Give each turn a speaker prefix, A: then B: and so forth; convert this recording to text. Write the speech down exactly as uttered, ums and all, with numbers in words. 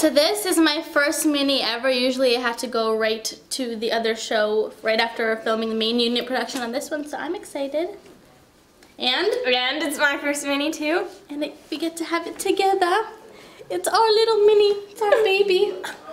A: So this is my first mini ever. Usually I have to go right to the other show right after filming the main unit production on this one, so I'm excited. And?
B: And it's my first mini too.
A: And it, we get to have it together. It's our little mini, it's our baby.